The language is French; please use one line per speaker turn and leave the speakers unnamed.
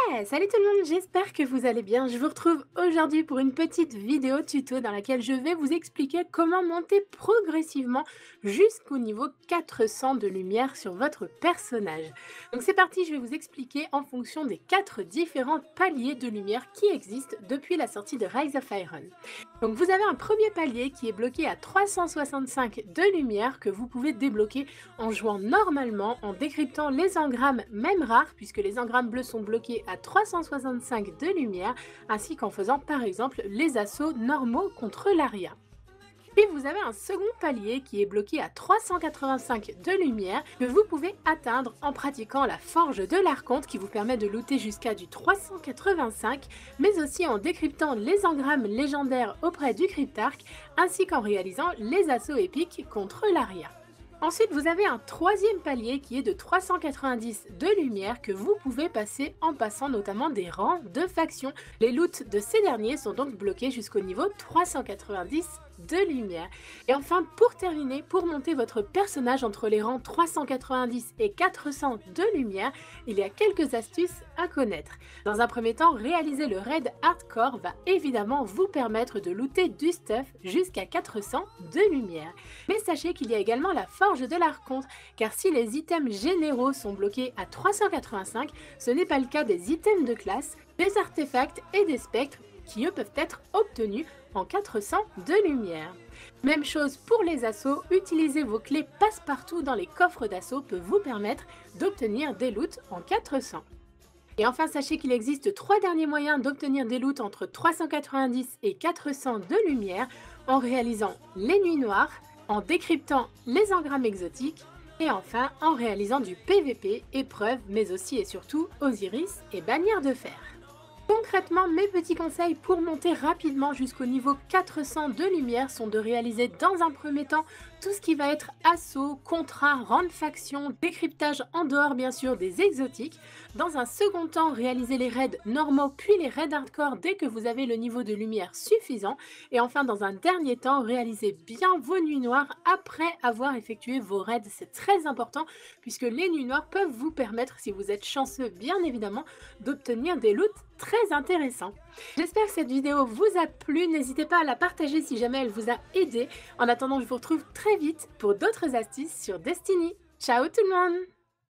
Salut tout le monde, j'espère que vous allez bien. Je vous retrouve aujourd'hui pour une petite vidéo tuto dans laquelle je vais vous expliquer comment monter progressivement jusqu'au niveau 400 de lumière sur votre personnage. Donc c'est parti, je vais vous expliquer en fonction des 4 différents paliers de lumière qui existent depuis la sortie de Rise of Iron. Donc vous avez un premier palier qui est bloqué à 365 de lumière que vous pouvez débloquer en jouant normalement, en décryptant les engrammes même rares, puisque les engrammes bleus sont bloqués à 365 de lumière, ainsi qu'en faisant par exemple les assauts normaux contre l'aria. Puis vous avez un second palier qui est bloqué à 385 de lumière que vous pouvez atteindre en pratiquant la forge de l'archonte qui vous permet de looter jusqu'à du 385, mais aussi en décryptant les engrammes légendaires auprès du cryptarque, ainsi qu'en réalisant les assauts épiques contre l'aria. Ensuite, vous avez un troisième palier qui est de 390 de lumière que vous pouvez passer en passant notamment des rangs de factions. Les loots de ces derniers sont donc bloqués jusqu'au niveau 390 de lumière. Et enfin, pour terminer, pour monter votre personnage entre les rangs 390 et 400 de lumière, il y a quelques astuces à connaître. Dans un premier temps, réaliser le raid hardcore va évidemment vous permettre de looter du stuff jusqu'à 400 de lumière. Mais sachez qu'il y a également la forge de l'archonte, car si les items généraux sont bloqués à 385, ce n'est pas le cas des items de classe, des artefacts et des spectres qui eux peuvent être obtenus en 400 de lumière. Même chose pour les assauts, utiliser vos clés passe-partout dans les coffres d'assaut peut vous permettre d'obtenir des loots en 400. Et enfin, sachez qu'il existe 3 derniers moyens d'obtenir des loots entre 390 et 400 de lumière en réalisant les nuits noires, en décryptant les engrammes exotiques et enfin en réalisant du PVP, épreuves, mais aussi et surtout Osiris et bannière de fer. Concrètement, mes petits conseils pour monter rapidement jusqu'au niveau 400 de lumière sont de réaliser dans un premier temps tout ce qui va être assaut, contrat, rang de faction, décryptage en dehors bien sûr des exotiques. Dans un second temps, réaliser les raids normaux puis les raids hardcore dès que vous avez le niveau de lumière suffisant. Et enfin, dans un dernier temps, réaliser bien vos nuits noires après avoir effectué vos raids. C'est très important puisque les nuits noires peuvent vous permettre, si vous êtes chanceux bien évidemment, d'obtenir des loots très intéressants. J'espère que cette vidéo vous a plu, n'hésitez pas à la partager si jamais elle vous a aidé. En attendant, je vous retrouve très vite pour d'autres astuces sur Destiny. Ciao tout le monde!